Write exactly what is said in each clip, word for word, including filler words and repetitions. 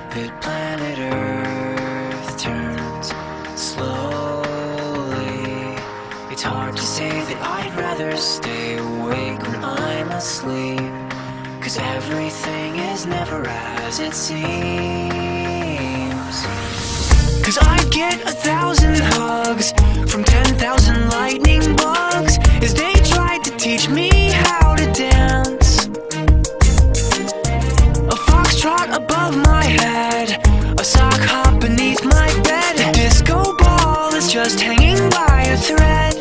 that planet Earth turns slowly. It's hard to say that I'd rather stay awake when I'm asleep, 'cause everything is never as it seems. 'Cause I'd get a thousand hugs from ten thousand lightning bugs as they tried to teach me how to dance. A foxtrot above my head, a sock hop beneath my bed. A disco ball is just hanging by a thread.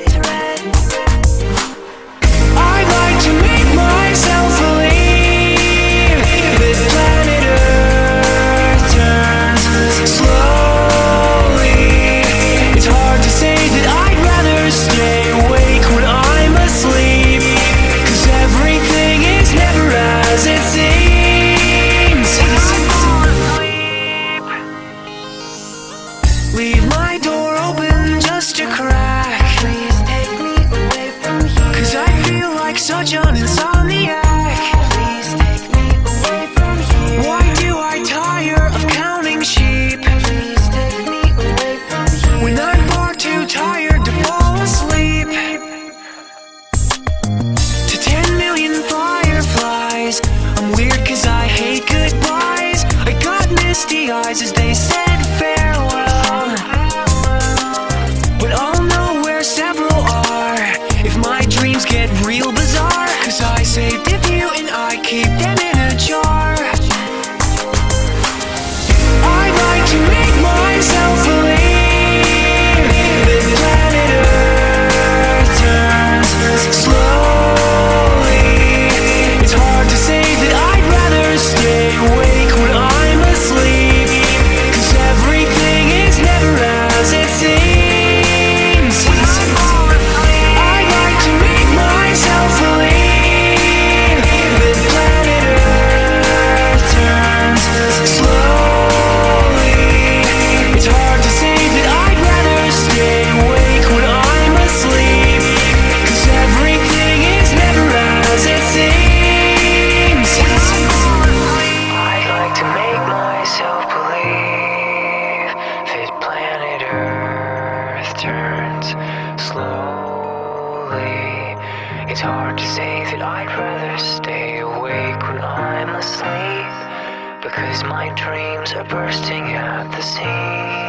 I'd like to make myself believe that planet Earth turns slowly. It's hard to say that I'd rather stay awake when I'm asleep, 'cause everything is never as it seems. Leave my door open just a crack. Please take me away from here, 'cause I feel like such an insomniac. Please take me away from here. Why do I tire of counting sheep? Please take me away from here, when I'm far too tired to fall asleep. To ten million fireflies, I'm weird 'cause I hate goodbyes. I got misty eyes as they said farewell, but I'll know where several are if my dreams get real bizarre, 'cause I saved a few and I keep them in a jar. I'd like to make myself believe that planet Earth turns slowly. It's hard to say that I'd rather stay awake when I'm asleep, 'cause everything is never as it seems. I'd like to make myself believe that planet Earth turns slowly. It's hard to say that I'd rather stay awake when I'm asleep, 'cause everything is never as it seems. I'd like to make myself believe that planet Earth turns slowly. It's hard to say that I'd rather stay awake when I'm asleep, because my dreams are bursting at the seams.